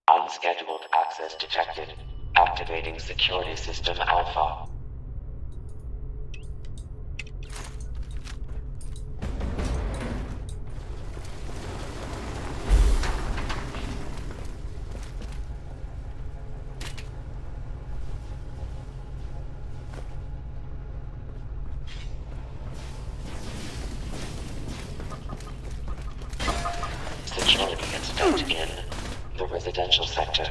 Unscheduled access detected. Activating security system Alpha. Security incident in the residential sector.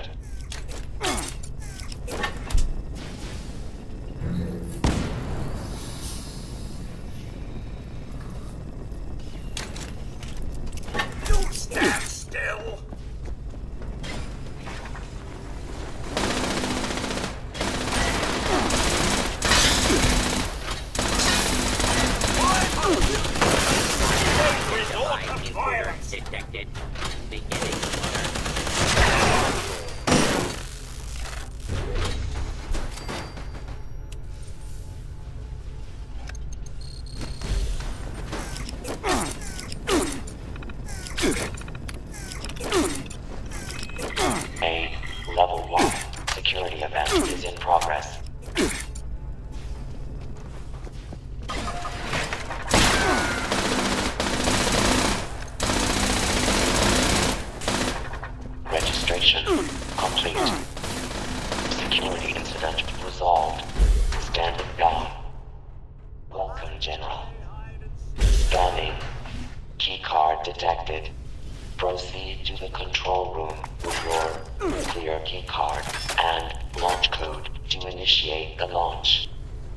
Don't stand still! Violence detected. Beginning order. A level 1 security event is in progress. Registration complete. Security incident resolved. Standing by. Welcome, General. Scanning. Keycard detected. Proceed to the control room with your nuclear keycard and launch code to initiate the launch.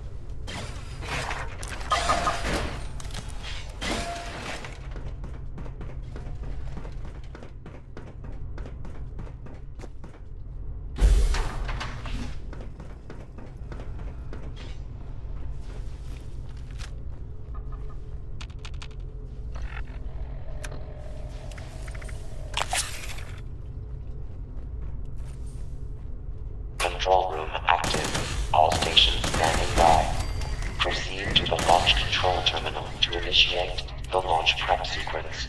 Control room active. All stations standing by. Proceed to the launch control terminal to initiate the launch prep sequence.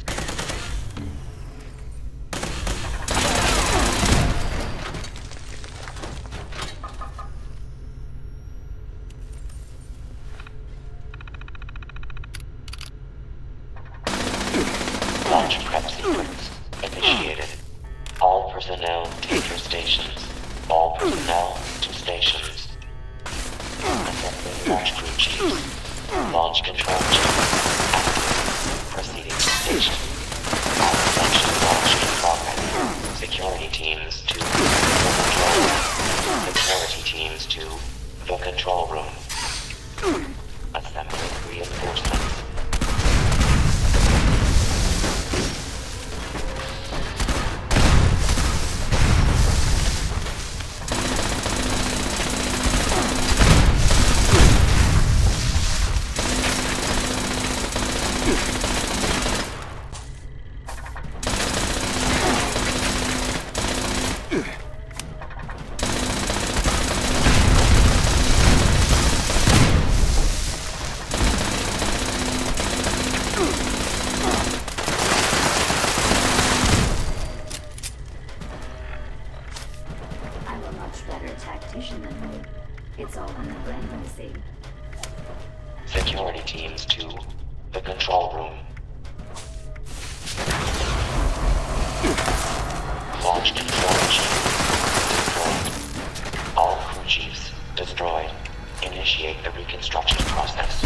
Launch prep sequence initiated. All personnel take your stations. All personnel to stations. Assembling launch crew chiefs. Launch control chief. Proceeding to station. Section launch in progress. Security teams to the control room. Security teams to the control room. Assembling reinforcements. It's all in the blend, I see. Security teams to the control room. Launch control chief destroyed. All crew chiefs destroyed. Initiate the reconstruction process.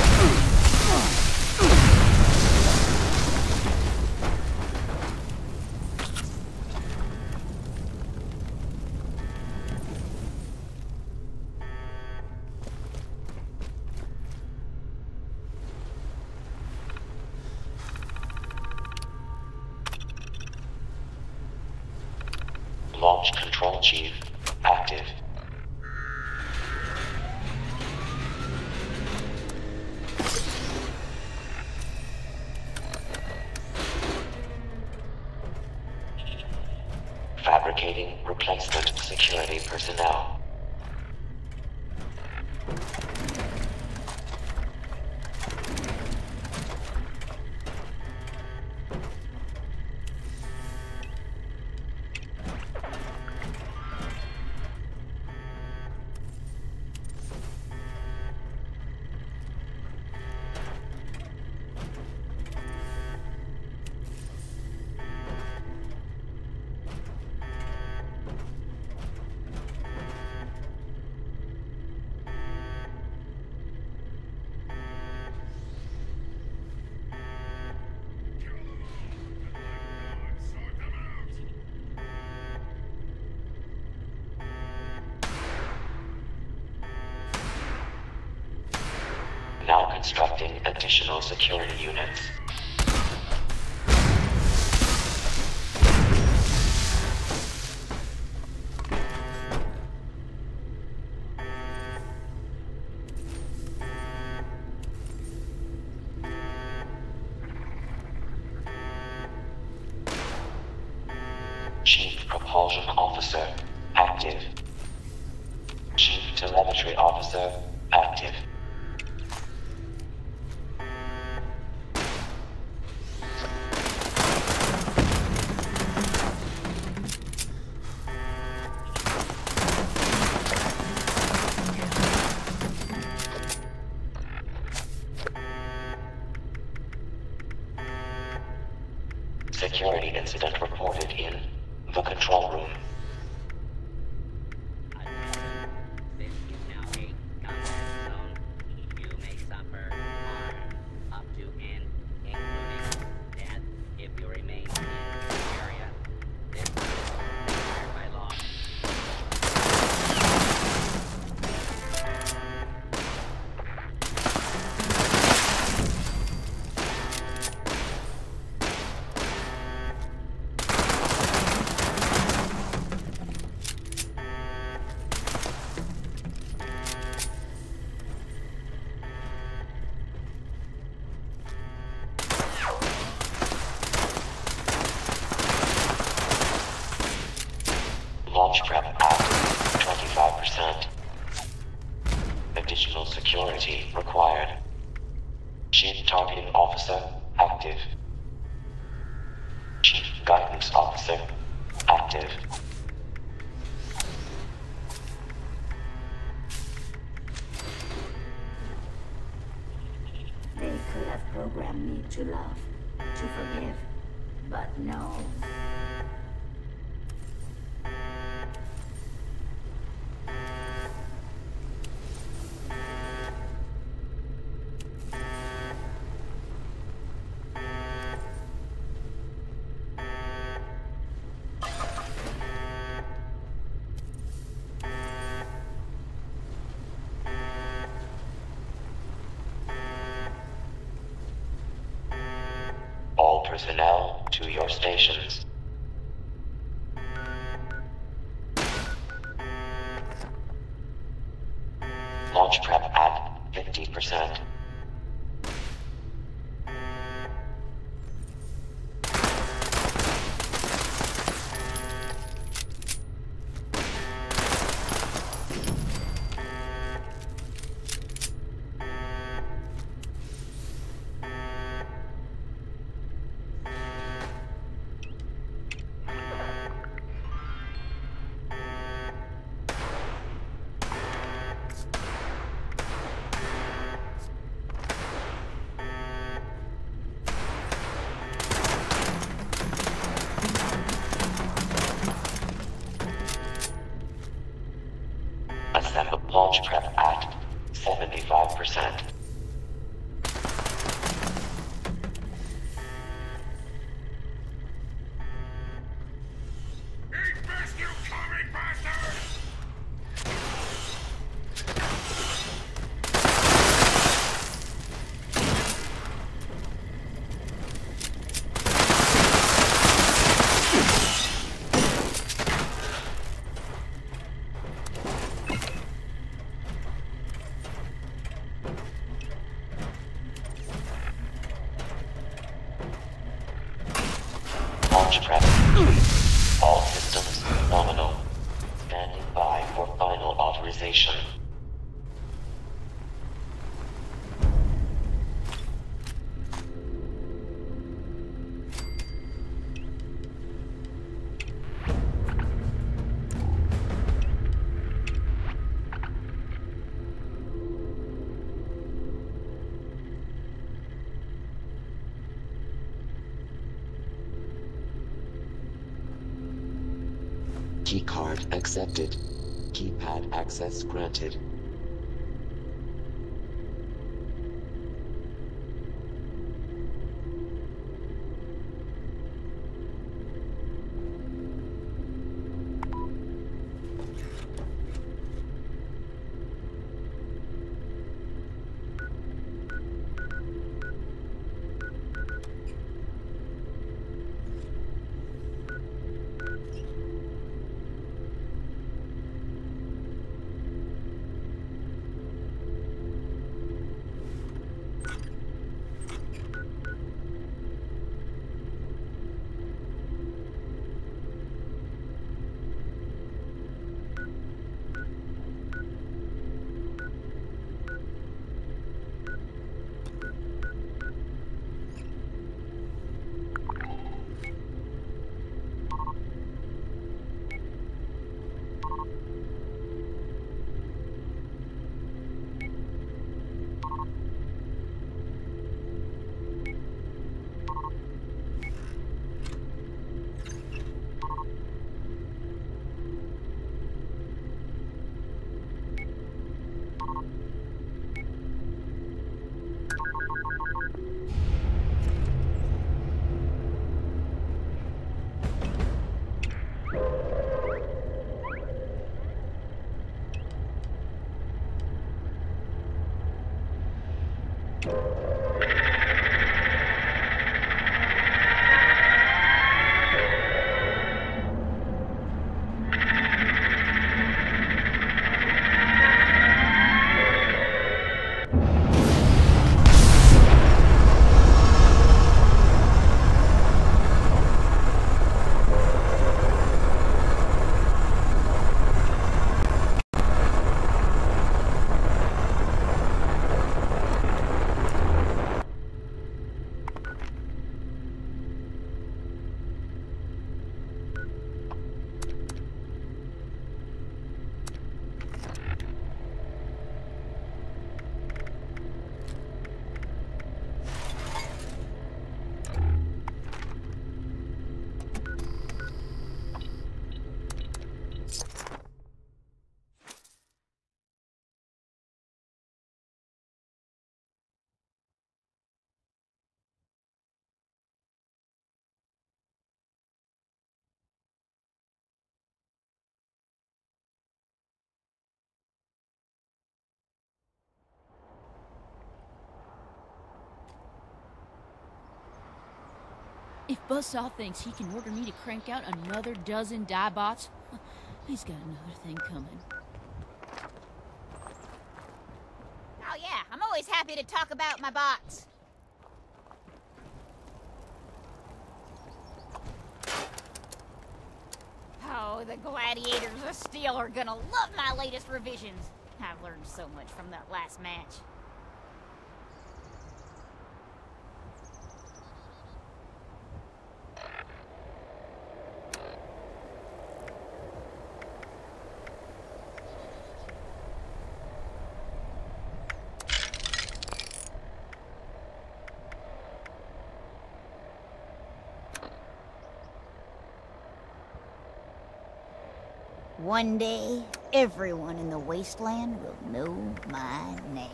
Launch control chief active. Fabricating replacement security personnel. constructing additional security units. Chief Propulsion Officer, active. Chief Telemetry Officer, active. Security incident reported in the control room. This is now a combat zone. You may suffer harm up to and including death if you remain in the area. This is required by law. Launch prep active, 25%. Additional security required. Chief Targeting Officer, active. Chief Guidance Officer, active. They could have programmed me to love, to forgive, but no. All personnel to your stations. Launch prep at 50%. Assemble launch prep at 75%. Eat best, you commie bastards! Launch prep. All systems nominal. Standing by for final authorization. Keycard accepted. Keypad access granted. If Buzzsaw thinks he can order me to crank out another dozen die bots, he's got another thing coming. Oh yeah, I'm always happy to talk about my bots. Oh, the gladiators of steel are gonna love my latest revisions. I've learned so much from that last match. One day, everyone in the wasteland will know my name.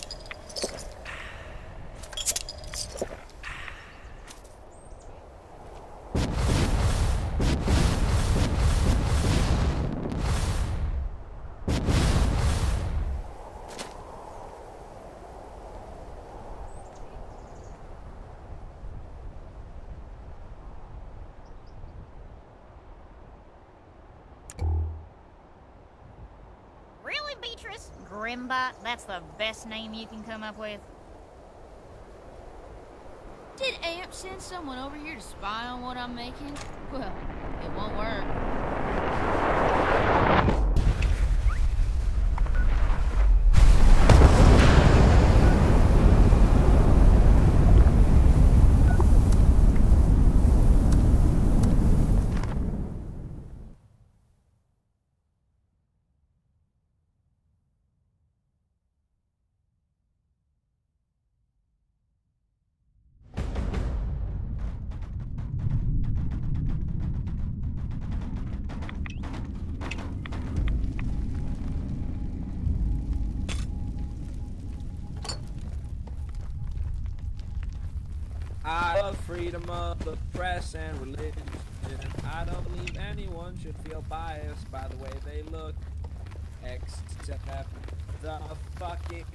Really, Beatrice? Grimbot? That's the best name you can come up with? Did Amp send someone over here to spy on what I'm making? Well, it won't work. I love freedom of the press and religion. I don't believe anyone should feel biased by the way they look, except the fucking...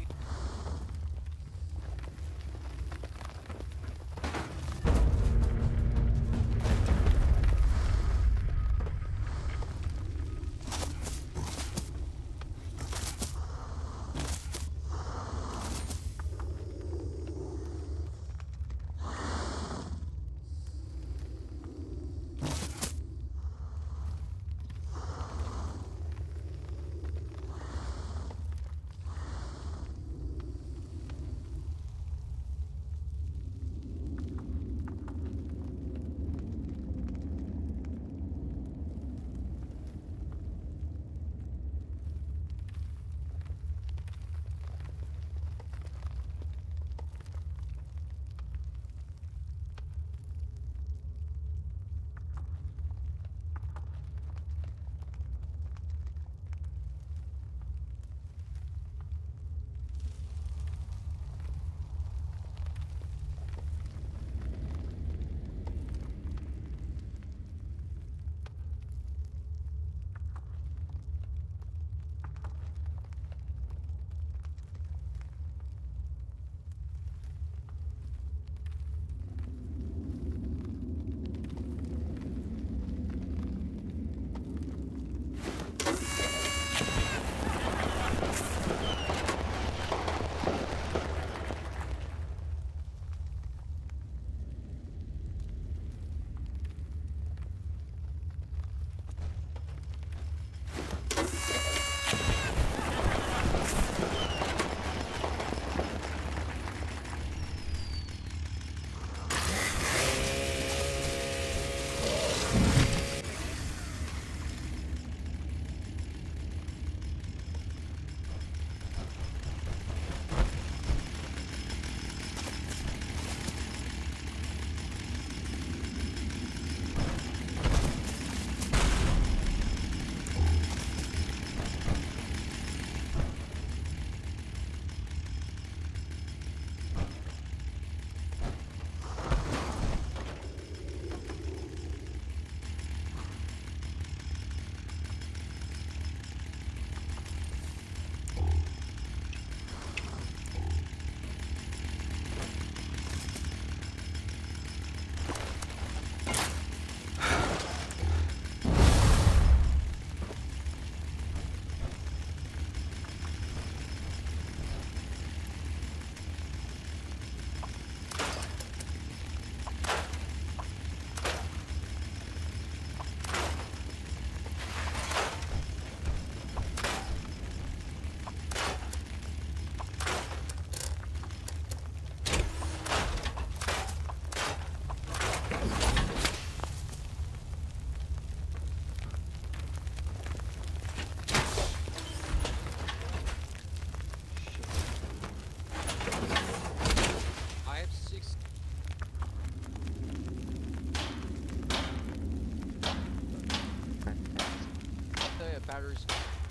batteries.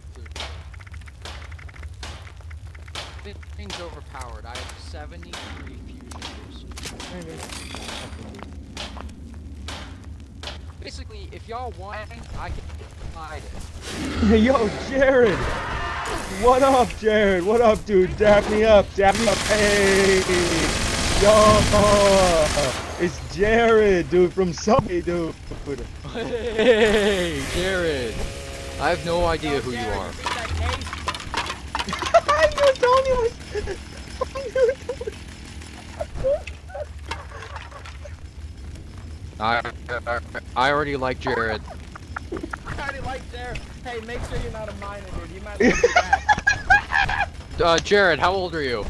Thing's overpowered. I have 73 fusion boosts. Basically, if y'all want it, I can hide it. Yo, Jared! What up, Jared? What up, dude? Dap me up, dap me up. Hey! Yo! It's Jared, dude, from Subway, dude. Hey, Jared! I have no idea who you are. You told me was... I already like Jared. I already like Jared. Hey, make sure you're not a minor, dude. You might want to back. Jared, how old are you?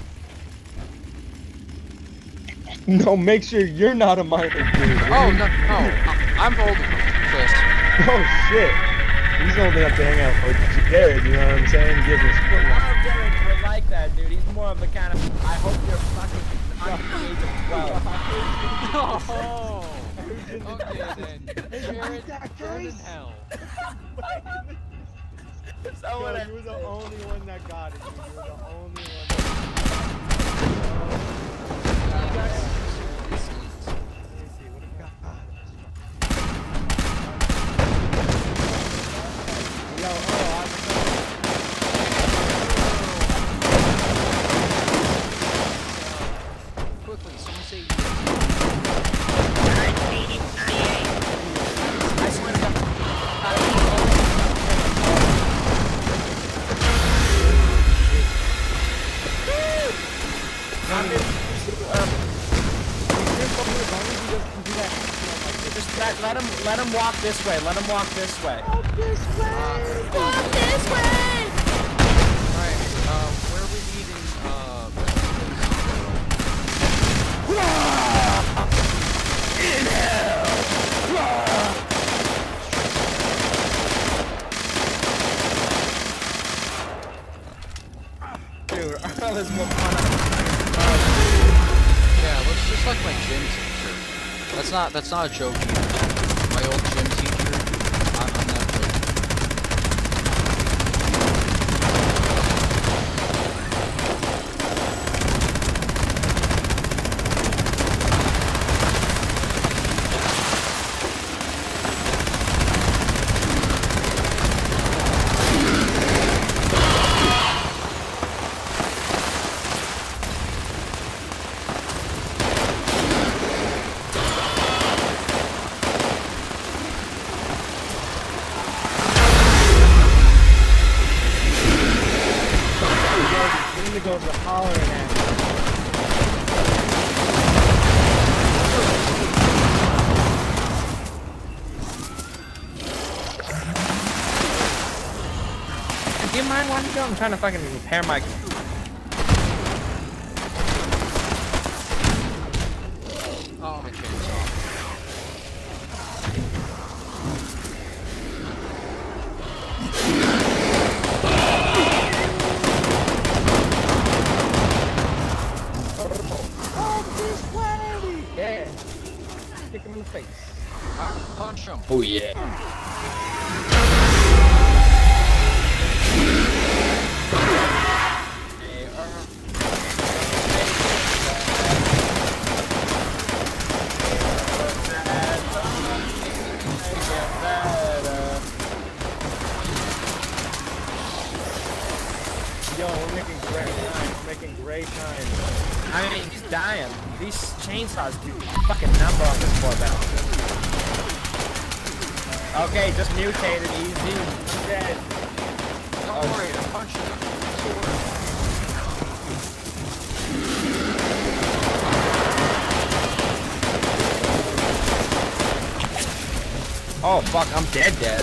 No, make sure you're not a minor, dude. Oh, no, I'm older, Chris. Oh, shit. He's old enough to hang out with Jared, you know what I'm saying? Give him A lot of Jared would like that, dude. He's more of the kind of, I hope you're fucking under the age of 12. Oh. Okay then, Jared, burn in hell. Someone you were the only one that got it. You were the only one Quickly, someone say let him walk this way. Let him walk this way. Walk this way! Walk this way! Alright, where are we meeting, In hell! Dude, there's more fun. yeah, looks just like my gym teacher. That's not a joke either. My old gym teacher, I'm not joking. Goes to hollering at Do you mind watching go? I'm trying to fucking repair my. Oh, my chainsaw. Yeah. Kick him in the face. Punch him. Oh yeah. Yo, we're making great time. We're making great time. I mean, he's dying. These chainsaws do fucking number on this poor battle. Okay, just mutated, easy. Dead. Don't worry, I'm punching him. Oh fuck, I'm dead.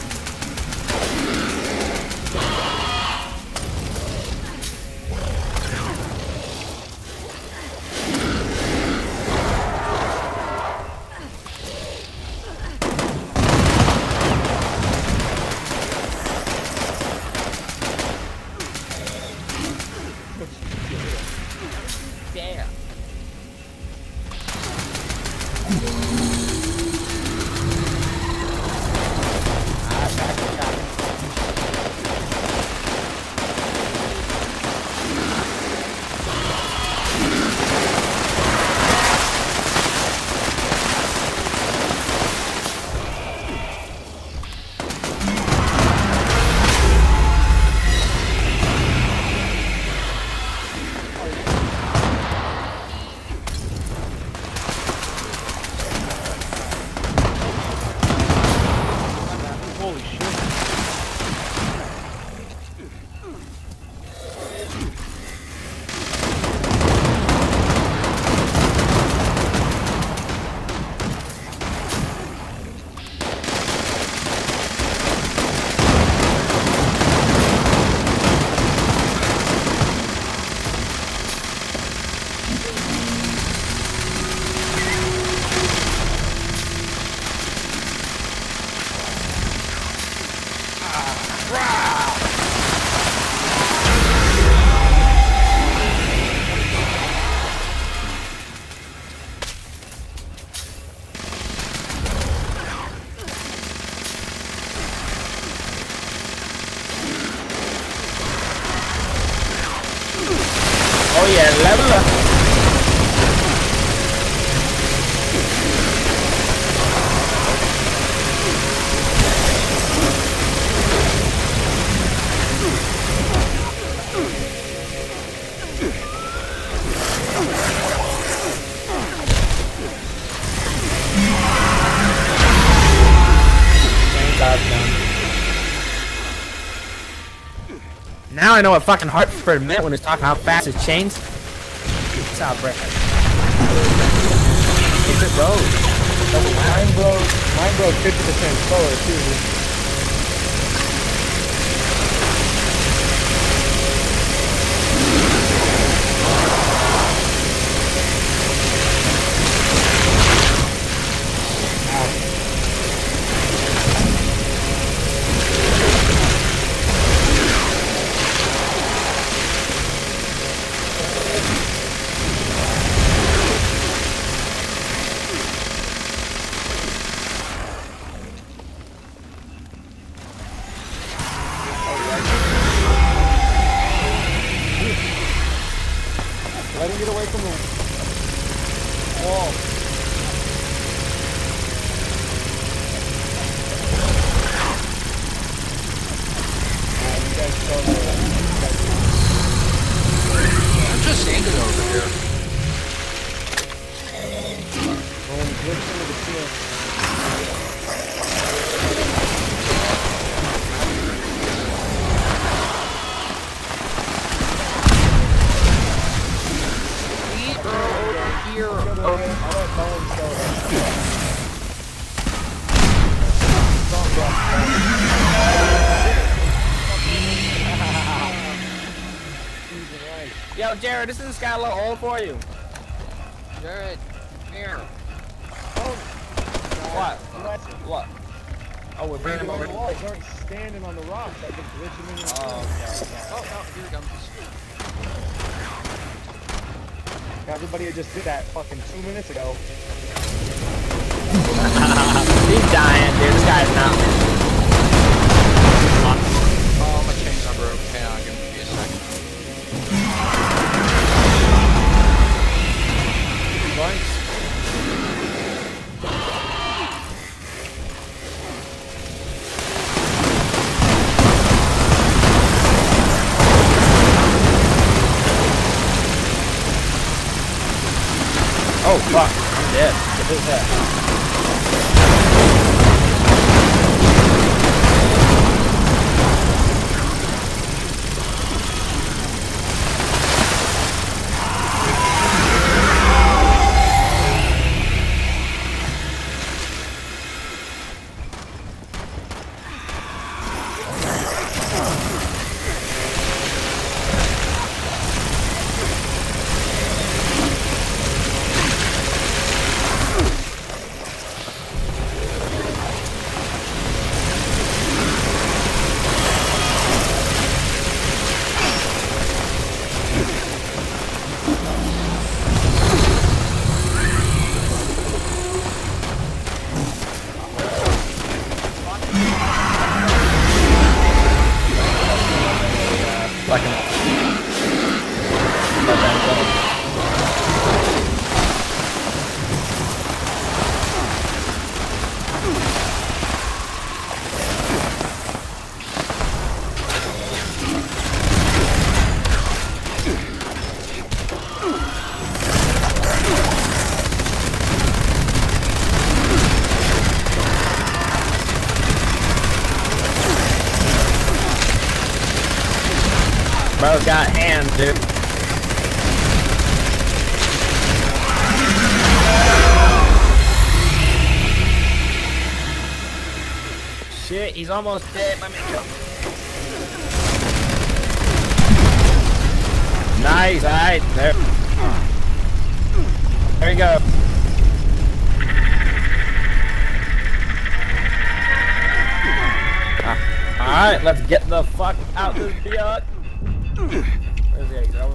Damn. Oh yeah, level up. Now I know what fucking Hartford meant when he was talking how fast his chains. It's out, Brett. It's a road. Mine broke 50% slower too. Let him get away from the wall. I'm just standing over here. Glitch into the ceiling. Here. I'll let Bones go there. Yo, Jared, this is got a little old for you. Jared, here. What? What? Oh, we're bringing him over. The walls aren't standing on the rocks. I can glitch him in the Oh, okay. Oh, no, here he comes. Everybody just did that fucking 2 minutes ago. He's dying, dude. This guy's not. Oh, my chains are broke. Hang on, give me a second. Oh, fuck. I'm dead. Get his head. Bro's got hands, dude. Shit, he's almost dead. Let me go. Nice, alright, there. There you go. Alright, let's get the fuck out this bitch. Where's the exit?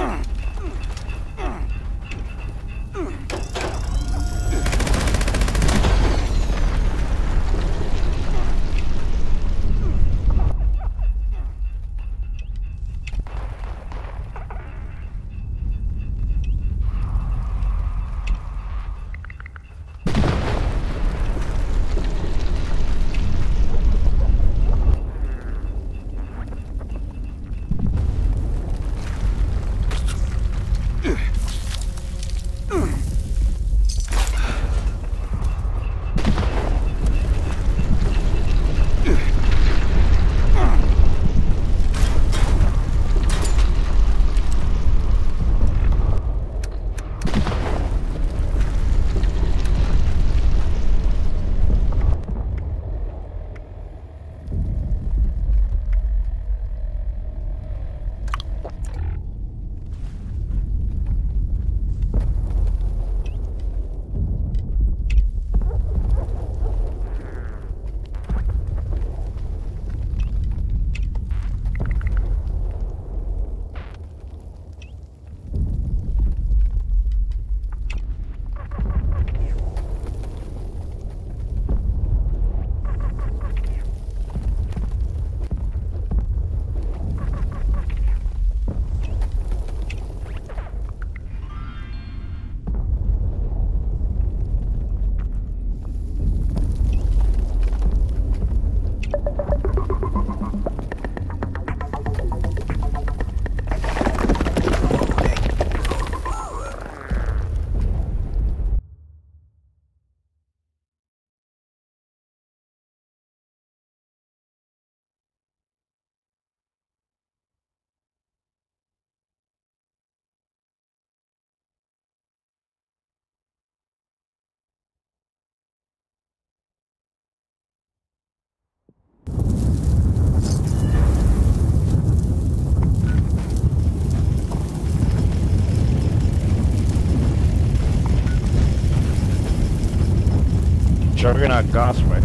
Juggernaut Gosway.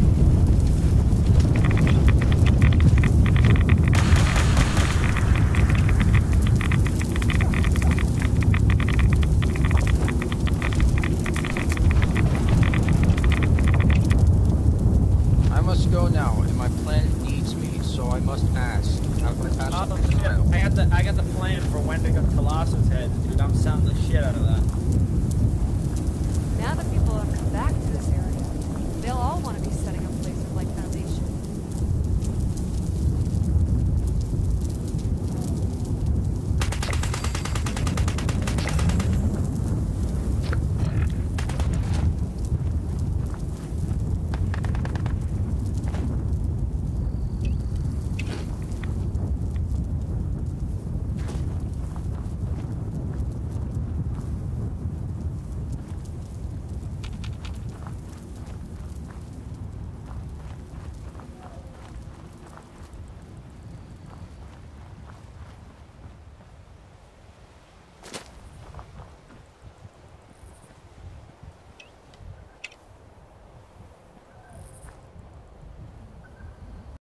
I must go now, and my planet needs me, so I must ask. How can I pass Oh, the shit. trial? I got the plan for when to go to Colossus Head, dude. I'm selling the shit out of that. Now that people have come back to this area, they'll all want to be